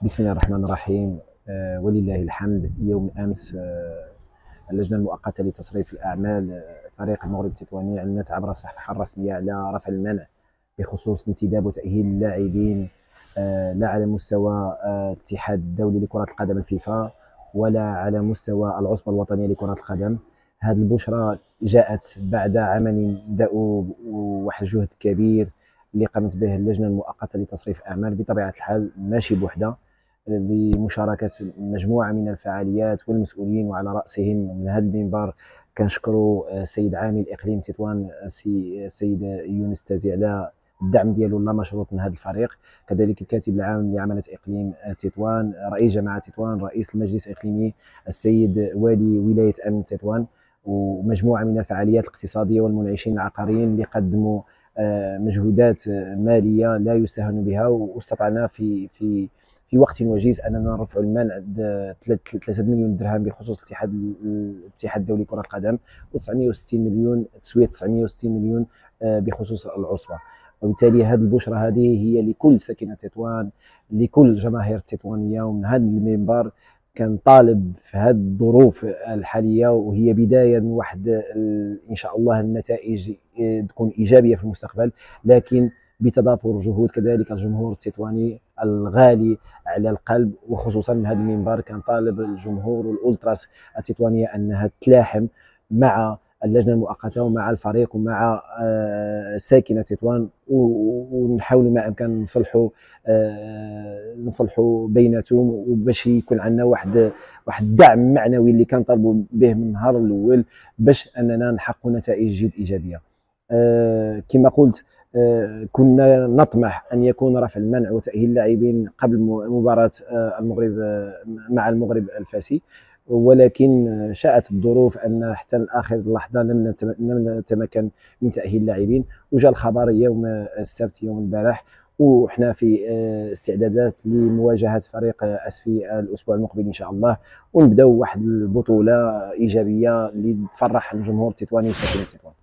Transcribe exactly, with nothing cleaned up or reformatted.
بسم الله الرحمن الرحيم. آه ولله الحمد. يوم امس آه اللجنه المؤقته لتصريف الاعمال آه فريق المغرب التطواني اعلنت عبر الصفحه الرسميه على رفع المنع بخصوص انتداب وتاهيل اللاعبين، آه لا على مستوى آه الاتحاد الدولي لكره القدم الفيفا ولا على مستوى العصبه الوطنيه لكره القدم. هذه البشرى جاءت بعد عمل دؤوب وواحد جهد كبير اللي قامت به اللجنه المؤقته لتصريف اعمال، بطبيعه الحال ماشي بوحده، بمشاركه مجموعه من الفعاليات والمسؤولين، وعلى راسهم من هذا المنبر كنشكروا السيد عامل اقليم تطوان السيد يونس تازي على الدعم ديالو لا مشروط من هذا الفريق، كذلك الكاتب العام لعمله اقليم تطوان، رئيس جماعه تطوان، رئيس المجلس الاقليمي السيد والي ولايه امن تطوان، ومجموعه من الفعاليات الاقتصاديه والمنعشين العقاريين اللي قدموا مجهودات ماليه لا يستهان بها، واستطعنا في في في وقت وجيز اننا نرفع المنع ثلاثة مليون درهم بخصوص الاتحاد الاتحاد الدولي لكره القدم، وتسعمائة وستين مليون تسويه تسعمائة وستين مليون بخصوص العصبه. وبالتالي هذه البشرى هذه هي لكل ساكنه تطوان، لكل الجماهير التطوانيه، ومن هذا المنبر كنطالب في هذه الظروف الحاليه، وهي بدايه من واحد ان شاء الله النتائج تكون ايجابيه في المستقبل، لكن بتضافر جهود كذلك الجمهور التطواني الغالي على القلب. وخصوصا من هذا المنبر كنطالب الجمهور والالتراس التطوانيه انها تلاحم مع اللجنه المؤقته ومع الفريق ومع ساكنه تطوان، ونحاولوا ما امكن نصلحوا نصلحوا بيناتهم، وباش يكون عندنا واحد واحد الدعم معنوي اللي كنطالبوا به من النهار الاول باش اننا نحققوا نتائج جد ايجابيه. كما قلت، كنا نطمح ان يكون رفع المنع وتاهيل اللاعبين قبل مباراه المغرب مع المغرب الفاسي، ولكن شاءت الظروف ان حتى اخر لحظه لم نتمكن من تاهيل اللاعبين، وجاء الخبر يوم السبت يوم البارح، وحنا في استعدادات لمواجهه فريق اسفي الاسبوع المقبل ان شاء الله، ونبداو واحد البطوله ايجابيه اللي تفرح الجمهور التطواني وساكنه تطوان.